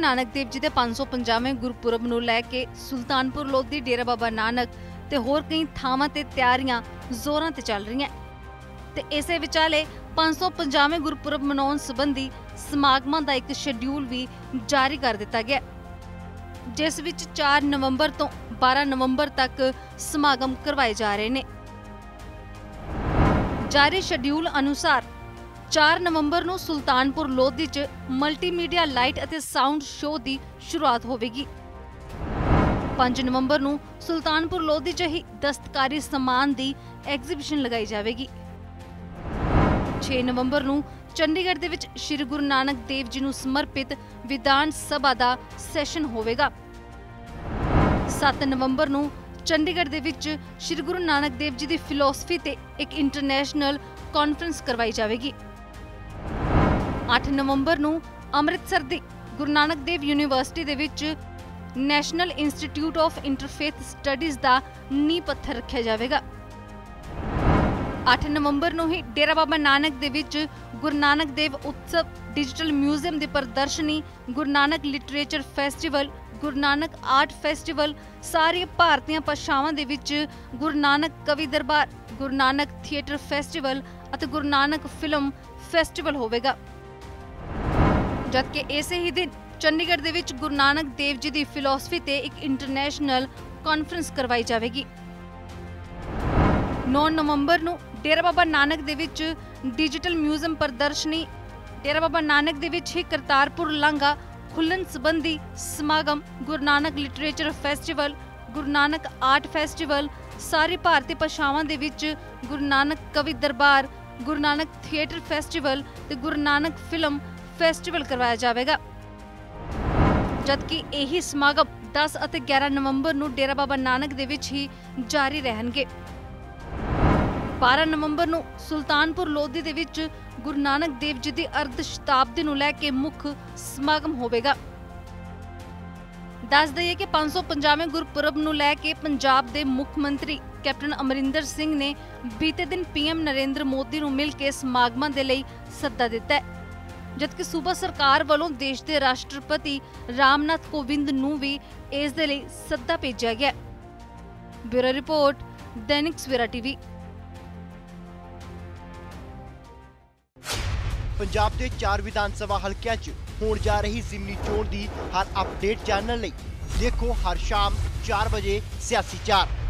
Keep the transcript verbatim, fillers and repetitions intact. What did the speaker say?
नानक देव जी के पांच सौ पचासवें गुरपुरब नूं लै के सुल्तानपुर लोधी, डेरा बाबा नानक ते होर कई थावां ते तैयारियां जोरां ते चल रही हैं। ते इसे विचाले पांच सौ पचासवें गुरपुरब मनाउण संबंधी समागमां दा एक शेड्यूल भी जारी कर दिता गया, जिस विच चार नवंबर तो बारह नवंबर तक समागम करवाए जा रहे ने। जारी शेड्यूल अनुसार चार नवंबर नूं सुल्तानपुर लोधी च मल्टीमीडिया लाइट अते साउंड शो की शुरुआत होवेगी। पांच नवंबर नूं सुल्तानपुर लोधी च ही दस्तकारी समान की एग्जीबिशन लगाई जाएगी। छे नवंबर नूं चंडीगढ़ दे विच श्री गुरु नानक देव जी नूं समर्पित विधान सभा का सैशन होवेगा। सात नवंबर नूं चंडीगढ़ दे विच श्री गुरु नानक देव जी की फिलोसफी ते एक इंटरनेशनल कॉन्फ्रेंस करवाई जाएगी। आठ नवंबर नूं अमृतसर दी गुरु नानक देव यूनीवर्सिटी दे विच national institute of interfaith studies का नींह पत्थर रखा जाएगा। आठ नवंबर नूं ही डेरा बाबा नानक दे विच गुरु नानक देव उत्सव डिजिटल म्यूजियम की प्रदर्शनी, Guru Nanak literature festival, Guru Nanak art festival, सारी भारतीय भाषावां दे विच गुरु नानक कवि दरबार, गुरु नानक थिएटर फेस्टिवल अते गुरु नानक फिल्म फेस्टिवल होवेगा। जबकि इसे ही दिन चंडीगढ़ दे विच गुरु नानक देव जी की फिलोसफी ते एक इंटरनेशनल कॉन्फ्रेंस करवाई जाएगी। नौ नवंबर नूं डेरा बाबा नानक दे विच डिजिटल म्यूजियम प्रदर्शनी, डेरा बाबा नानक दे विच ही करतारपुर लांघा खुलण संबंधी समागम, Guru Nanak literature festival, Guru Nanak art festival, सारी भारतीय भाषावां दे विच गुरु नानक कवि दरबार, गुरु नानक थिएटर फेस्टिवल ते गुरु नानक फिल्म फेस्टिवल करवाया जाएगा। जबकि यही समागम दस और ग्यारह नवंबर नूं डेरा बाबा नानक दे विच ही जारी रहणगे। बारह नवंबर नूं सुल्तानपुर लोधी दे विच गुरु नानक देव जी की अर्ध शताब्दी नूं लै के मुख समागम होवेगा। दस दईए कि पांच सौ पचासवें गुरपुरब नूं लै के पंजाब के मुख मंत्री कैप्टन अमरिंदर सिंह ने बीते दिन पीएम नरेंद्र मोदी नूं मिल के समागमां दे लई सद्दा दिता है, जबकि सूबा सरकार वालों देश के राष्ट्रपति रामनाथ कोविंद नूं भी इस दे लई सद्दा भेजा गया। Bureau report, Dainik Savera TV. Punjab के चार विधान सभा हल्कियां च होण जा रही जिमनी चोण की हर अपडेट जानने लई देखो हर शाम चार बजे सियासी चार।